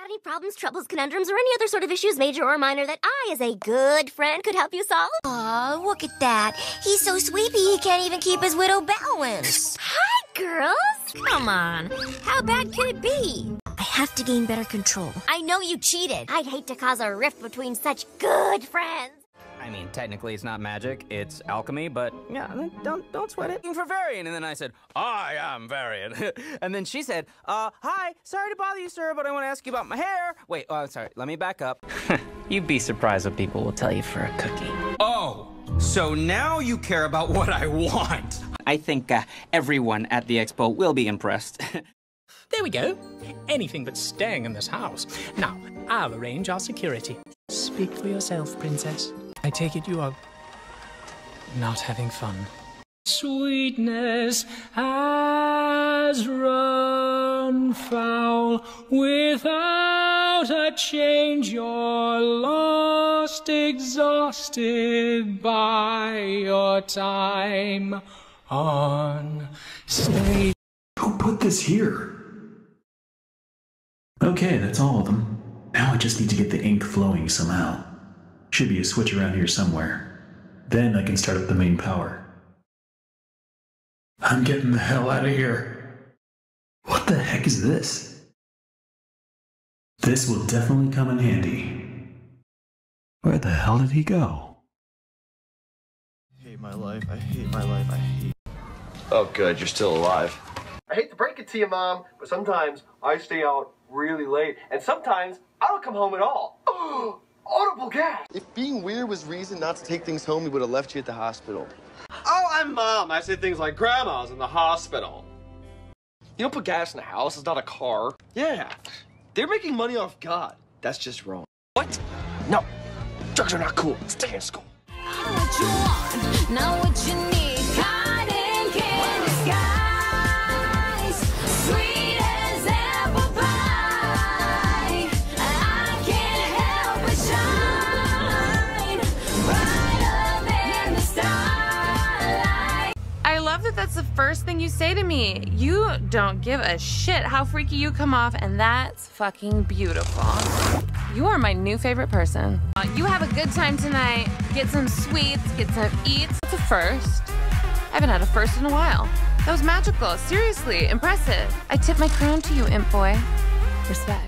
any problems, troubles, conundrums, or any other sort of issues, major or minor, that I, as a good friend, could help you solve? Aw, look at that. He's so sleepy he can't even keep his widow balance. Hi, girls! Come on. How bad could it be? I have to gain better control. I know you cheated. I'd hate to cause a rift between such good friends. I mean, technically it's not magic, it's alchemy, but yeah, don't sweat it. For Varian, and then I said, I am Varian. And then she said, hi, sorry to bother you, sir, but I want to ask you about my hair. Wait, sorry, let me back up. You'd be surprised what people will tell you for a cookie. Oh, so now you care about what I want. I think everyone at the expo will be impressed. There we go. Anything but staying in this house. Now, I'll arrange our security. Speak for yourself, princess. I take it you are not having fun. Sweetness has run foul. Without a change, you're lost, exhausted by your time on stage. Who put this here? Okay, that's all of them. Now I just need to get the ink flowing somehow. Should be a switch around here somewhere. Then I can start up the main power. I'm getting the hell out of here. What the heck is this? This will definitely come in handy. Where the hell did he go? I hate my life, I hate my life, I hate... Oh good, you're still alive. I hate to break it to you, Mom, but sometimes I stay out really late, and sometimes I don't come home at all. Audible gas! If being weird was reason not to take things home, we would have left you at the hospital. Oh, I'm Mom. I say things like Grandma's in the hospital. You don't put gas in a house. It's not a car. Yeah. They're making money off God. That's just wrong. What? No. Drugs are not cool. Stay in school. What you want, not what you need. Cotton candy skies, sweet as apple pie. I can't help but shine brighter than the starlight. I love that that's the first thing you say to me. You don't give a shit how freaky you come off, and that's fucking beautiful. You are my new favorite person. You have a good time tonight. Get some sweets, get some eats. That's a first. I haven't had a first in a while. That was magical. Seriously, impressive. I tip my crown to you, imp boy. Respect.